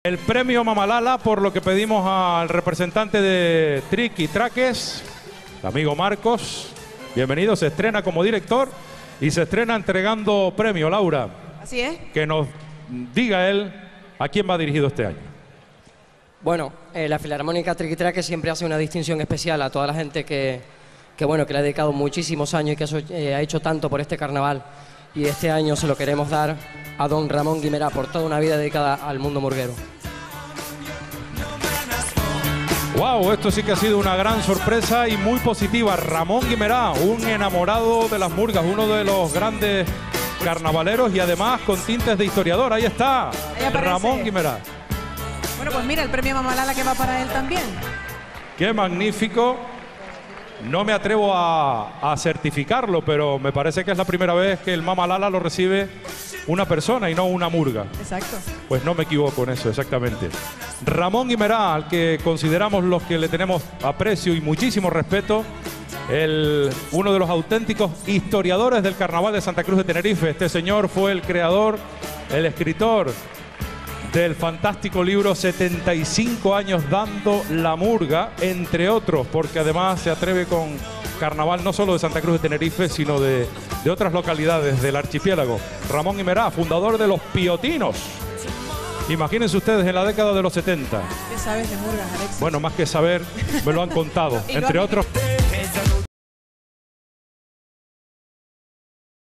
El premio Mamalala, por lo que pedimos al representante de Triqui Traques, el amigo Marcos. Bienvenido, se estrena como director y se estrena entregando premio, Laura. Así es. Que nos diga él a quién va dirigido este año. Bueno, la Filarmónica Triqui Traques siempre hace una distinción especial a toda la gente que le ha dedicado muchísimos años y que ha hecho tanto por este carnaval. Y este año se lo queremos dar a don Ramón Guimerá por toda una vida dedicada al mundo murguero. ¡Wow! Esto sí que ha sido una gran sorpresa y muy positiva. Ramón Guimerá, un enamorado de las murgas, uno de los grandes carnavaleros y además con tintes de historiador. Ahí está, Ramón Guimerá. Bueno, pues mira, el premio Mamalala que va para él también. ¡Qué magnífico! No me atrevo a certificarlo, pero me parece que es la primera vez que el Mamalala lo recibe una persona y no una murga. Exacto. Pues no me equivoco en eso, exactamente. Ramón Guimerá, al que consideramos los que le tenemos aprecio y muchísimo respeto, uno de los auténticos historiadores del Carnaval de Santa Cruz de Tenerife. Este señor fue el creador, el escritor del fantástico libro 75 años dando la murga, entre otros, porque además se atreve con carnaval no solo de Santa Cruz de Tenerife, sino de otras localidades del archipiélago. Ramón Guimerá, fundador de los Piotinos. Imagínense ustedes en la década de los 70. ¿Qué sabes de murgas, Alex? Bueno, más que saber, me lo han contado, entre otros.